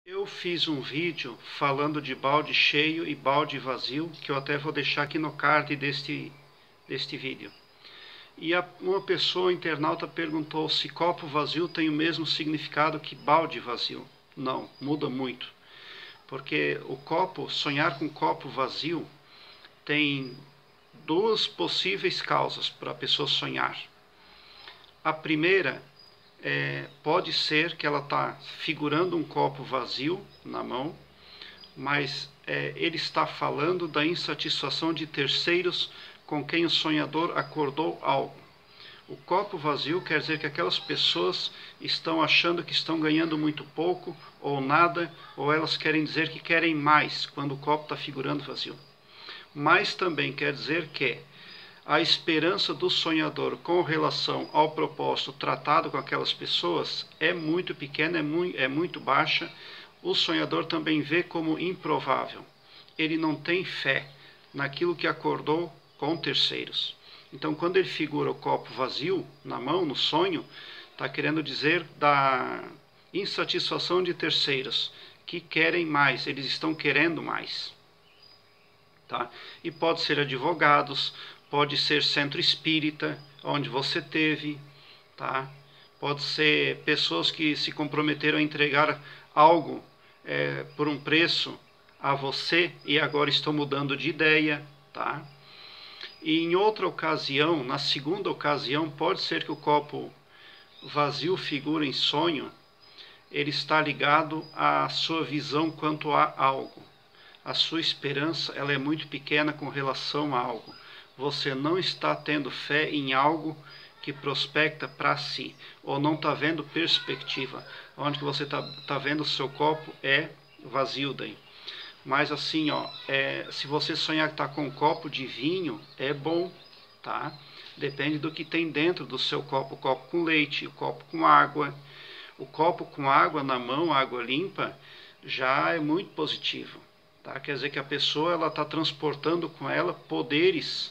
Eu fiz um vídeo falando de balde cheio e balde vazio, que eu até vou deixar aqui no card deste vídeo. E uma pessoa, internauta, perguntou se copo vazio tem o mesmo significado que balde vazio. Não, muda muito. Porque sonhar com copo vazio tem duas possíveis causas para a pessoa sonhar. A primeira pode ser que ela está figurando um copo vazio na mão, mas ele está falando da insatisfação de terceiros com quem o sonhador acordou algo. O copo vazio quer dizer que aquelas pessoas estão achando que estão ganhando muito pouco ou nada, ou elas querem dizer que querem mais quando o copo está figurando vazio. Mas também quer dizer que a esperança do sonhador com relação ao propósito tratado com aquelas pessoas é muito pequena, é muito baixa. O sonhador também vê como improvável. Ele não tem fé naquilo que acordou com terceiros. Então, quando ele figura o copo vazio na mão, no sonho, está querendo dizer da insatisfação de terceiros que querem mais, eles estão querendo mais. Tá? E pode ser advogados, pode ser centro espírita, onde você teve, tá? Pode ser pessoas que se comprometeram a entregar algo por um preço a você e agora estão mudando de ideia, tá? E em outra ocasião, na segunda ocasião, pode ser que o copo vazio figura em sonho, ele está ligado à sua visão quanto a algo. A sua esperança ela é muito pequena com relação a algo. Você não está tendo fé em algo que prospecta para si, ou não está vendo perspectiva. Onde que você tá vendo o seu copo é vazio daí. Mas assim, se você sonhar que está com um copo de vinho, é bom, tá? Depende do que tem dentro do seu copo. O copo com leite, o copo com água. O copo com água na mão, água limpa, já é muito positivo. Tá? Quer dizer que a pessoa ela está transportando com ela poderes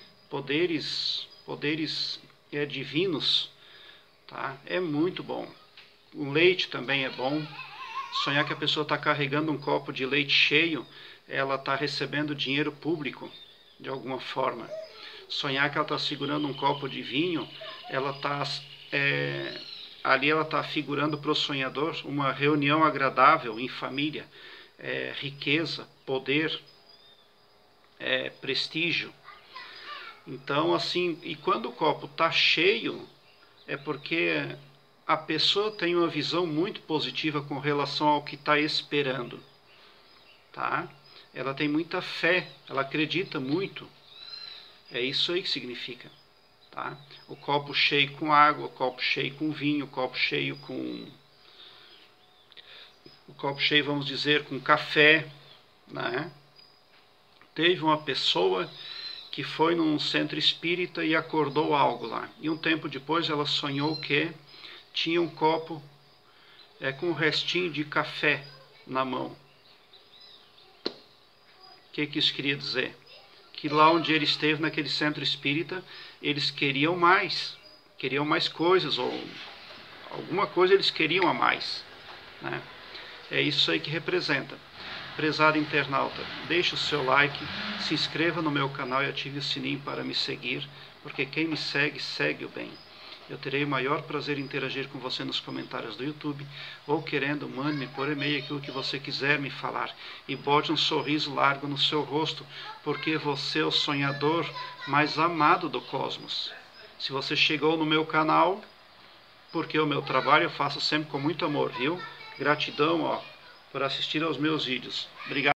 divinos, tá? É muito bom. O leite também é bom. Sonhar que a pessoa está carregando um copo de leite cheio, ela está recebendo dinheiro público de alguma forma. Sonhar que ela está segurando um copo de vinho, ali ela está figurando para o sonhador uma reunião agradável em família, riqueza, poder, prestígio. Então, assim, e quando o copo está cheio, é porque a pessoa tem uma visão muito positiva com relação ao que está esperando, tá? Ela tem muita fé, ela acredita muito. É isso aí que significa, tá? O copo cheio com água, o copo cheio com vinho, o copo cheio, vamos dizer, com café, né? Teve uma pessoa que foi num centro espírita e acordou algo lá. E um tempo depois ela sonhou que tinha um copo com um restinho de café na mão. O que isso queria dizer? Que lá onde ele esteve, naquele centro espírita, eles queriam mais coisas, ou alguma coisa eles queriam a mais, né? É isso aí que representa. Prezado internauta, deixe o seu like, se inscreva no meu canal e ative o sininho para me seguir, porque quem me segue, segue o bem. Eu terei o maior prazer em interagir com você nos comentários do YouTube, ou querendo, mande-me por e-mail aquilo que você quiser me falar. E bote um sorriso largo no seu rosto, porque você é o sonhador mais amado do cosmos. Se você chegou no meu canal, porque o meu trabalho eu faço sempre com muito amor, viu? Gratidão, por assistir aos meus vídeos. Obrigado.